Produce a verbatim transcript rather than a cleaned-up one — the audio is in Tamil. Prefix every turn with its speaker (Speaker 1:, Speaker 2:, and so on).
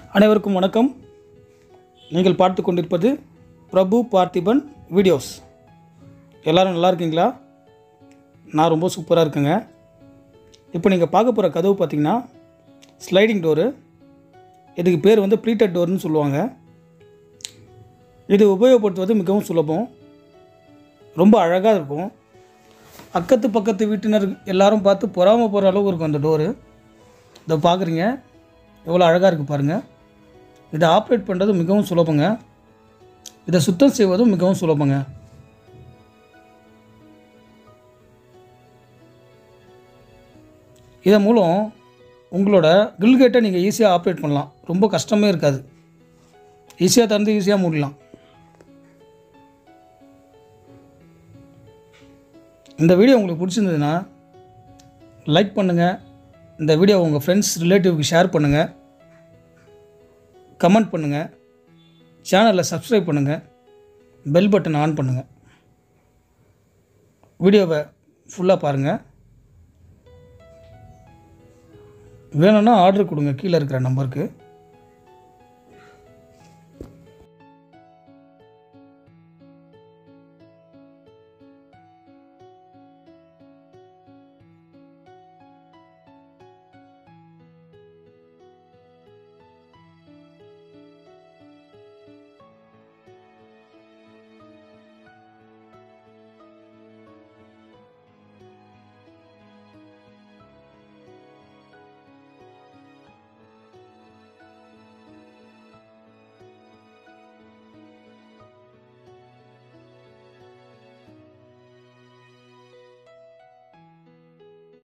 Speaker 1: அனைவருக்கும் வணக்கம். நீங்கள் பார்த்து கொண்டிருப்பது பிரபு பார்த்திபன் வீடியோஸ். எல்லோரும் நல்லா இருக்கீங்களா? நான் ரொம்ப சூப்பராக இருக்கேங்க. இப்போ நீங்கள் பார்க்க போகிற கதவு பார்த்திங்கன்னா ஸ்லைடிங் டோரு. இதுக்கு பேர் வந்து ப்ளீட்டட் டோர்னு சொல்லுவாங்க. இது உபயோகப்படுத்துவது மிகவும் சுலபம், ரொம்ப அழகாக இருக்கும். அக்கத்து பக்கத்து வீட்டினர் எல்லாரும் பார்த்து பொறாம போகிற அளவுக்கு இருக்கும் அந்த டோரு. இதை பார்க்குறீங்க, எவ்வளோ அழகாக இருக்குது பாருங்கள். இதை ஆப்ரேட் பண்ணுறது மிகவும் சுலபங்க. இதை சுத்தம் செய்வதும் மிகவும் சுலபங்க. இதன் மூலம் உங்களோட கிரில் கேட்டை நீங்கள் ஈஸியாக ஆப்ரேட் பண்ணலாம். ரொம்ப கஷ்டமே இருக்காது. ஈஸியாக திறந்து ஈஸியாக மூடலாம். இந்த வீடியோ உங்களுக்கு பிடிச்சிருந்ததுன்னா லைக் பண்ணுங்கள். இந்த வீடியோ உங்கள் ஃப்ரெண்ட்ஸ் ரிலேட்டிவ்க்கு ஷேர் பண்ணுங்கள். கமெண்ட் பண்ணுங்கள். சேனலை சப்ஸ்கிரைப் பண்ணுங்கள். பெல் பட்டன் ஆன் பண்ணுங்கள். வீடியோவை ஃபுல்லாக பாருங்கள். வேணும்னா ஆர்டர் கொடுங்க கீழே இருக்கிற நம்பருக்கு.